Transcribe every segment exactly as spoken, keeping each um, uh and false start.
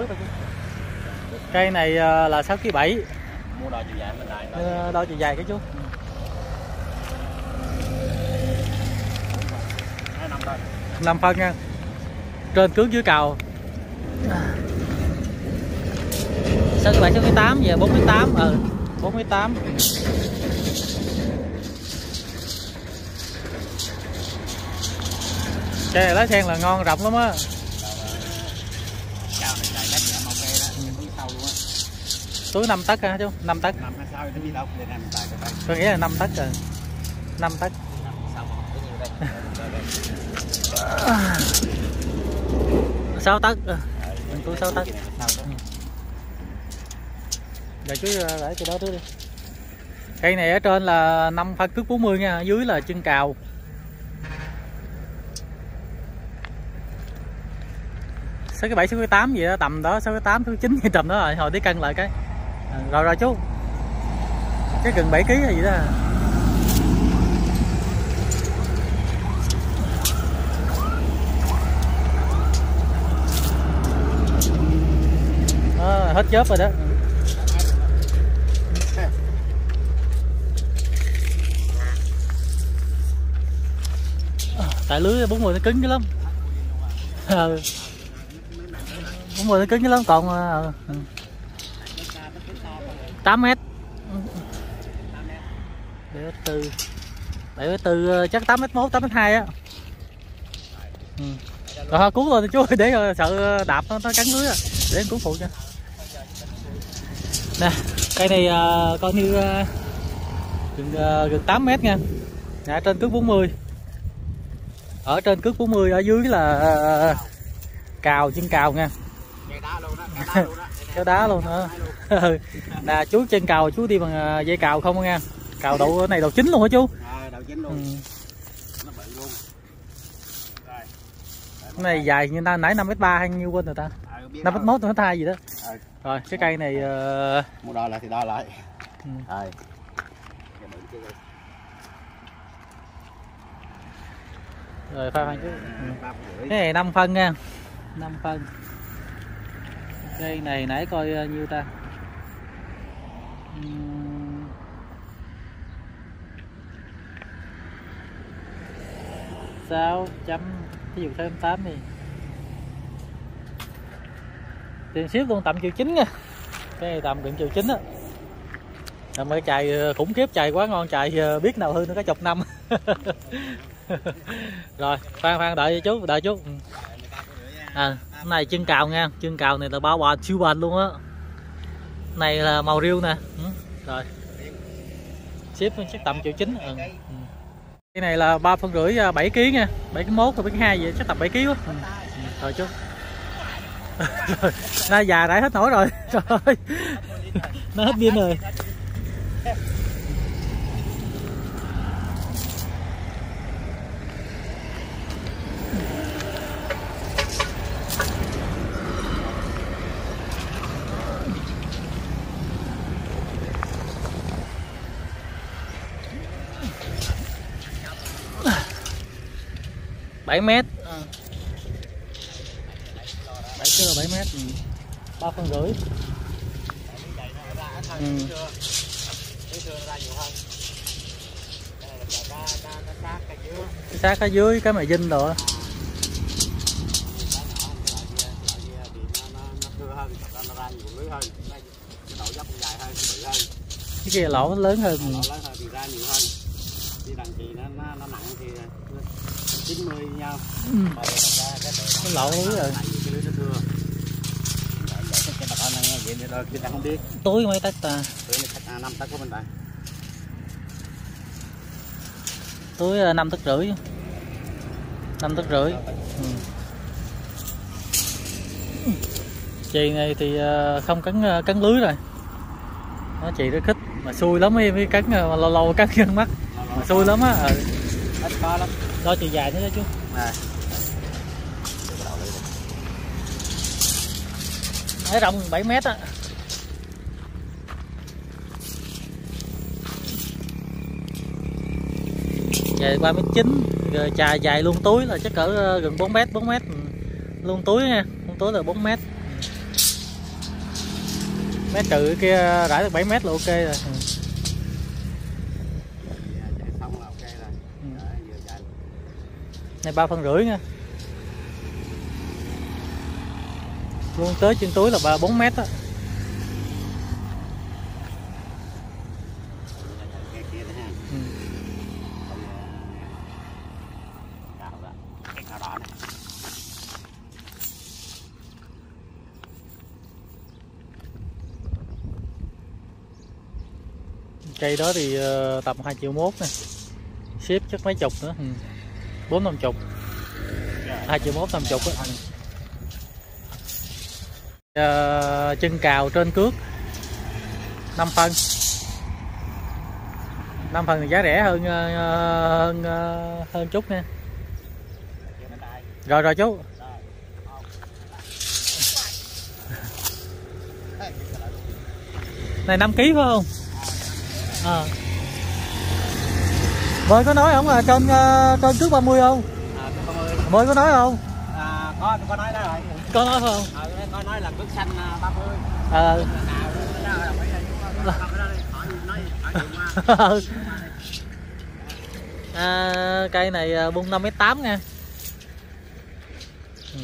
thôi chú. Cây này là sáu ký bảy. Mua đo chiều dài mình lại. Đo chiều dài cái chú. năm phân nha. Trên cước dưới cầu. sáu ký bảy, sáu ký tám về bốn ký tám, ừ, bốn ký tám. Cây này lá sen là ngon rộng lắm á. Túi năm tấc hả chú? năm tấc. Tôi nghĩ là năm tấc rồi. năm tấc. sáu tấc. Túi sáu tấc. Giờ chú để cho đó trước đi. Cây này ở trên là năm phân cước bốn mươi nha, ở dưới là chân cào. sáu ký bảy, sáu ký tám gì đó, tầm đó, sáu ký tám, sáu ký chín gì tầm đó rồi, hồi tí cân lại cái. À, rồi rồi chú. Cái gần bảy ký hay gì đó. À, hết chớp rồi đó. Tại lưới bốn mươi nó cứng cái lắm. Ừ. bốn mươi nó cứng cái lắm, còn ừ. tám mét. bảy mét tư. bảy mét tư chắc tám mét một, tám mét hai á. Ừ. Rồi thôi cứu rồi chú ơi, để sợ đạp nó, nó cắn lưới à. Để cứu phụ cho. Nè, cây này uh, coi như uh, gần, uh, gần tám mét nha. Dạ, trên cước bốn mươi. Ở trên cước bốn mươi, ở dưới là uh, cào, chân cào nha. Kéo đá luôn nữa. Nè chú, chân cào chú đi bằng dây cào không nha. Cào độ này độ chín luôn hả chú? À, độ chín luôn. Ừ. Nó bự luôn. Rồi. Cái này dài như ta nãy năm mét ba hay nhiêu quên rồi ta? À, năm mét một, năm mét hai gì đó. À. Rồi cái cây này uh... mua đo lại thì đo lại. Ừ. Rồi. Rồi pha phan chứ. Ừ. Cái này năm phân nha. năm phân. Cây này nãy coi nhiêu ta? sáu chấm, ví dụ sáu tám đi. Tiền ship luôn tầm triệu chín nha. Cái này tầm gần triệu chín á. Làm cái chài khủng khiếp, chài quá ngon, chài biết nào hư nó có chục năm. Rồi, khoan khoan đợi chú, đợi chú. À, cái này chân cào nha, chân cào này là bao bò siêu bền luôn á. Này là màu riêu nè. Ừ. Rồi. Ship chắc tầm triệu chín. Ừ. Ừ. Cái này là ba phân rưỡi bảy ký nha, bảy ký mốt và bảy ký hai vậy chắc tầm bảy ký quá. Ừ. Ừ. Rồi chú. Nó già đã hết nổi rồi. Trời ơi. Nó hết pin rồi. bảy mét. bảy ký là bảy mét. Ừ. ba phân rưỡi. Ừ. Cái xác ở dưới cái mà dinh rồi. Cái kia lỗ lớn hơn. chín mươi nhau. Ừ. Cái lỗ lưới rồi. Túi mấy tấc ta? năm tấc của mình đây. Túi năm tấc rưỡi. năm tấc rưỡi. Ừ. Chì này thì không cắn cắn lưới rồi. Nó chì rất khích mà xui lắm, mới cắn lâu lâu cắn chân mắt. Mà xui lắm á. Ừ. Ít có lắm. Đo chiều dài nữa đó chú. À. Cái rộng bảy mét á. Dài ba mét chín, rồi chài dài luôn túi là chắc cỡ gần bốn mét, bốn mét luôn túi nha, luôn túi là bốn mét. Mét trừ cái kia rải được bảy mét là ok rồi. Ừ. Xong là ok rồi. Ừ. Này ba phân rưỡi nha. Luôn tới chân túi là ba bốn mét á. Ừ. Cây đó thì uh, tầm hai triệu mốt nè, ship chắc mấy chục nữa, bốn năm chục, hai triệu mốt năm chục á. Uh, chân cào trên cước năm phân, năm phân thì giá rẻ hơn uh, hơn uh, hơn chút nha. Rồi rồi chú. Này năm ký phải không? À. Mới có nói không là trên uh, trên trước ba mươi không? À, ba mươi. Mới có nói không? À, có có nói đó rồi. Có nói không? À, có nói là cước xanh ba mươi. Ờ. À, cây này bung năm mét tám nha. Ừ.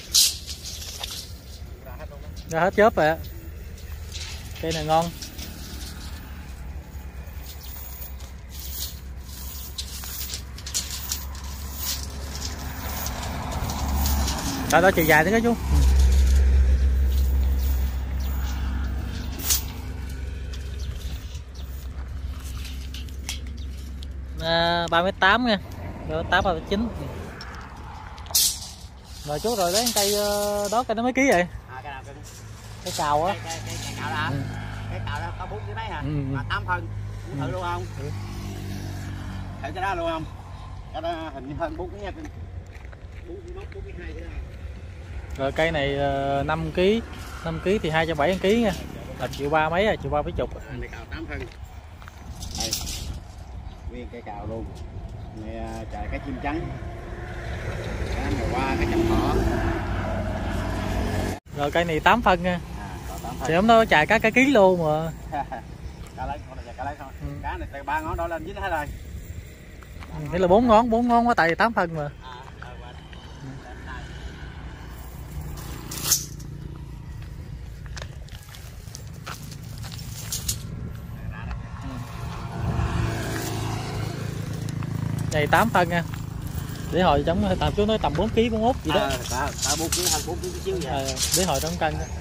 Ra hết chớp rồi. Cây này ngon. Đó, đó chiều dài nữa đó chú. À, ba mét tám nha, ba mét tám ba mét chín. Rồi chú rồi lấy cây đó, cây nó mấy ký vậy? À, cây nào cưng? Cây cào á. Cây, cây, cây cào đó hả? Ừ. Cái cào đó có bốn cái đấy hả? Ừ. Mà tám phân. Muốn thử ừ. luôn không? Ừ. Thử cái đó luôn không? Cái đó hình như hơn bốn ký nha cưng. bốn ký hai nữa. Rồi cây này năm ký, năm ký thì hai trăm bảy mươi ký nha. Là triệu ba mấy à, triệu ba mấy chục. Cây cào tám phân. Đây. Nguyên cây cào luôn. Này chạy cái chim trắng. Cái này qua cái chấm cỏ. Rồi cây này tám phân nha. À, thì hôm đó chạy cá cái ký luôn mà. Cá lấy, con này cá lấy thôi. Ừ. Cá này ba ngón đổ lên dính hết rồi. Thế là bốn ngón, bốn ngón quá tại vì tám phân mà. À. Này tám phân nha. Để hồi trong tầm chú nói tầm bốn ký bốn mốt gì đó. À, à, bốn ký hơn bốn ký xíu vậy. À, để hồi trong cân đó.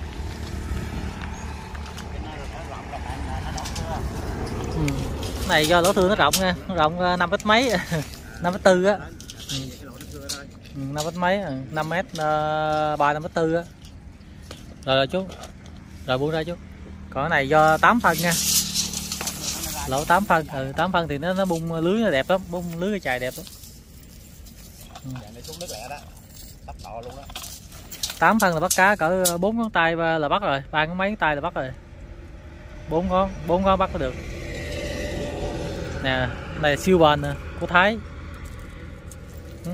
Ừ. Này do lỗ thương nó rộng nha, nó rộng năm mét mấy, năm mét tư á. Ừ. năm mét mấy, năm mét ba năm mét tư á. Rồi rồi chú. Rồi buông ra chú. Còn cái này do tám phân nha. Lỗ tám phân, ừ, tám phân thì nó nó bung lưới nó đẹp lắm, bung lưới cái chài đẹp lắm. Ừ. tám phân là bắt cá cỡ bốn ngón tay là bắt rồi, ba ngón mấy ngón tay là bắt rồi. bốn ngón, bốn ngón bắt có được. Nè, này là siêu bền nè, của Thái. Ừ.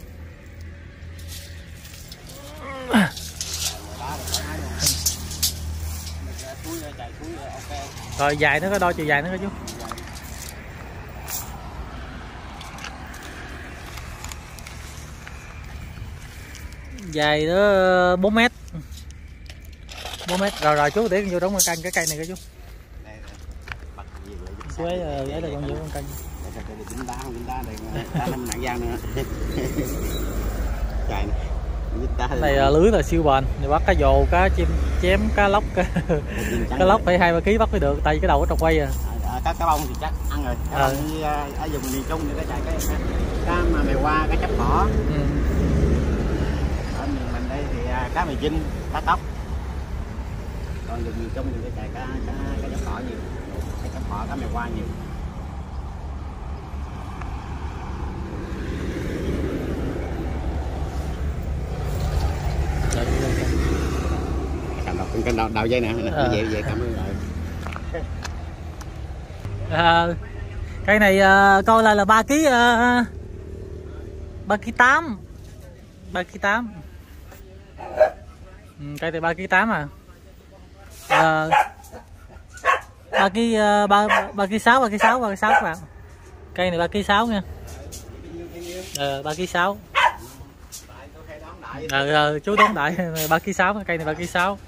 Rồi dài nó có đo chiều dài nó có chú. Dài đó bốn mét. bốn mét. Rồi rồi chú để vô đóng con canh cái cây này cái chú. Chú ấy ấy là con vô con canh. Đá không đá này đá năm nặng dao nữa. Trời này. Cái này là lưới là siêu bền, thì bắt cá dồ, cá chim chém, cá lóc, cá, cá lóc phải hai ba ký bắt mới được, tại vì cái đầu ở trong quay à. À, cá cá bông thì chắc ăn rồi, cá à. Bông như ở vùng miền Trung thì cái chạy cái cá mà mèo hoa, cá chấm cỏ. Ừ. Ở miền mình đây thì cá mè Vinh, cá tóc. Còn vùng miền Trung thì cái chạy cá cá cá chấm cỏ nhiều, cá chấm cỏ, cá mèo hoa nhiều. Cái đầu, đầu dây nè, à. Vậy vậy cảm ơn rồi. À, cây này à, coi lại là ba ký à, ba ký tám, ba ký tám. Ừ, cây này ba ký tám à. à, ba ký ba ba ký sáu ba ký sáu ba ký sáu các bạn. Cây này ba ký sáu nha. Ờ ba ký sáu. Ờ à, chú đón đại ba ký sáu, cây này ba ký sáu.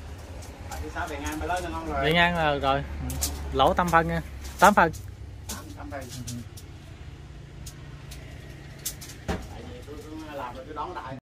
Bề ngang là rồi. Lỗ tám phân nha. tám phân. tám phân. Tại vì tôi, tôi làm rồi tôi đón đại.